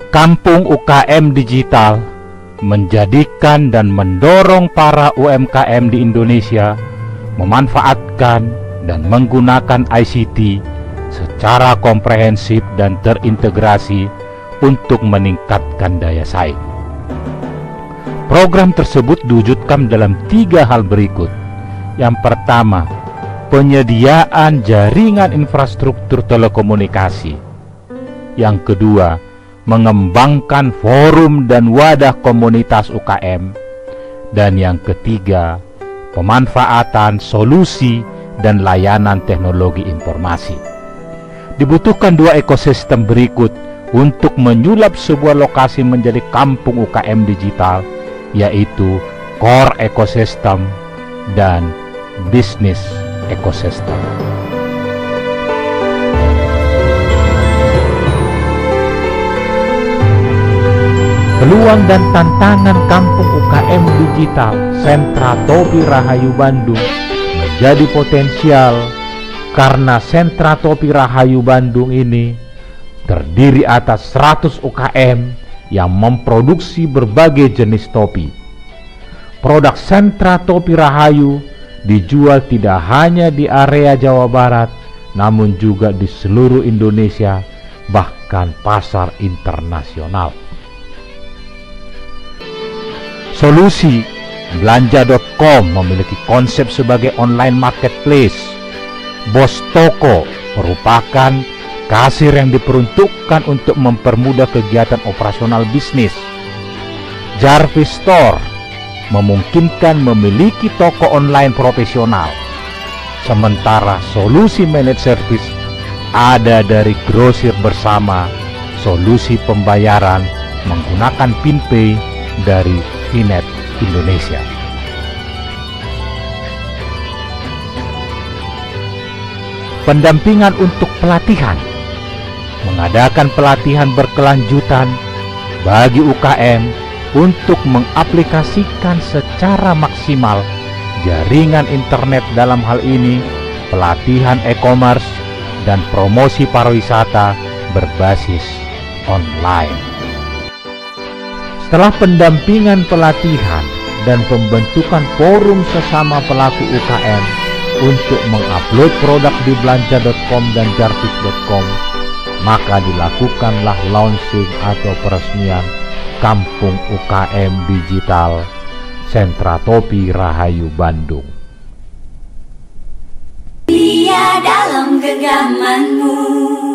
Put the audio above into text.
Kampung UKM Digital menjadikan dan mendorong para UMKM di Indonesia memanfaatkan dan menggunakan ICT secara komprehensif dan terintegrasi untuk meningkatkan daya saing. Program tersebut diwujudkan dalam 3 hal berikut. Yang pertama, penyediaan jaringan infrastruktur telekomunikasi. Yang kedua, mengembangkan forum dan wadah komunitas UKM. Dan yang ketiga, pemanfaatan solusi dan layanan teknologi informasi. Dibutuhkan 2 ekosistem berikut untuk menyulap sebuah lokasi menjadi kampung UKM digital, yaitu core ekosistem dan business ekosistem. Peluang dan tantangan kampung UKM digital Sentra Topi Rahayu Bandung menjadi potensial karena Sentra Topi Rahayu Bandung ini terdiri atas 100 UKM yang memproduksi berbagai jenis topi. Produk Sentra Topi Rahayu dijual tidak hanya di area Jawa Barat, namun juga di seluruh Indonesia, bahkan pasar internasional. Solusi Belanja.com memiliki konsep sebagai online marketplace. Bos Toko merupakan kasir yang diperuntukkan untuk mempermudah kegiatan operasional bisnis. Jarvis Store memungkinkan memiliki toko online profesional. Sementara solusi managed service ada dari Grosir Bersama, solusi pembayaran menggunakan PinPay dari Finet Indonesia. Pendampingan untuk pelatihan. Mengadakan pelatihan berkelanjutan bagi UKM untuk mengaplikasikan secara maksimal jaringan internet, dalam hal ini pelatihan e-commerce dan promosi pariwisata berbasis online. Setelah pendampingan pelatihan dan pembentukan forum sesama pelaku UKM untuk mengupload produk di belanja.com dan jarvis.com, maka dilakukanlah launching atau peresmian Kampung UKM Digital Sentra Topi Rahayu Bandung. Dia dalam genggamanmu.